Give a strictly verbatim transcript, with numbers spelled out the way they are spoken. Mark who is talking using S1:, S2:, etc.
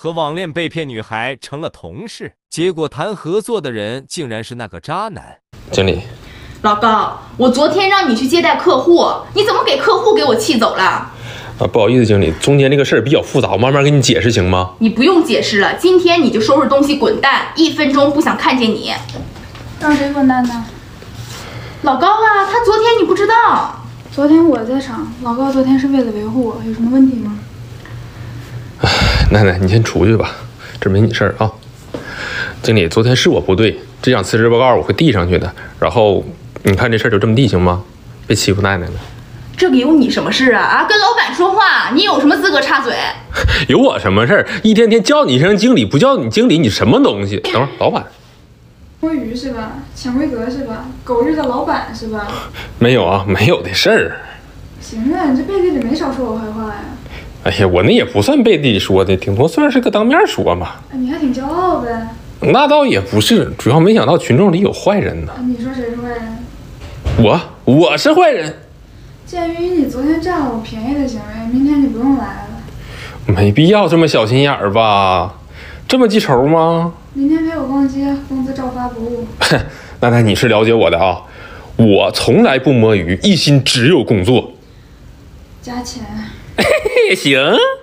S1: 和网恋被骗女孩成了同事，结果谈合作的人竟然是那个渣男。
S2: 经理，
S3: 老高，我昨天让你去接待客户，你怎么给客户给我气走了？
S2: 啊，不好意思，经理，中间这个事儿比较复杂，我慢慢给你解释行吗？
S3: 你不用解释了，今天你就收拾东西滚蛋，一分钟不想看见你。
S4: 让谁滚蛋呢？
S3: 老高啊，他昨天你不知道。
S4: 昨天我在场，老高昨天是为了维护我，有什么问题吗？
S2: 唉，奶奶，你先出去吧，这没你事儿啊。经理，昨天是我不对，这张辞职报告我会递上去的。然后你看这事儿就这么地行吗？别欺负奶奶了。
S3: 这个有你什么事啊？啊，跟老板说话，你有什么资格插嘴？
S2: 有我什么事儿？一天天叫你一声经理，不叫你经理，你什么东西？等会儿，老板。
S4: 摸鱼是吧？潜规则是吧？狗日的老板是吧？
S2: 没有啊，没有的事儿。
S4: 行啊，你这背地里没少说我坏话呀。
S2: 哎呀，我那也不算背地里说的，顶多算是个当面说嘛。
S4: 哎，你还挺骄傲呗。
S2: 那倒也不是，主要没想到群众里有坏人呢。
S4: 你说谁是坏人？
S2: 我，我是坏人。
S4: 鉴于你昨天占了我便宜的行为，明天你不用来了。
S2: 没必要这么小心眼儿吧？这么记仇吗？
S4: 明天陪我逛街，工资照发不误。
S2: 那那你是了解我的啊，我从来不摸鱼，一心只有工作。
S4: 加钱。
S2: 嘿嘿，行。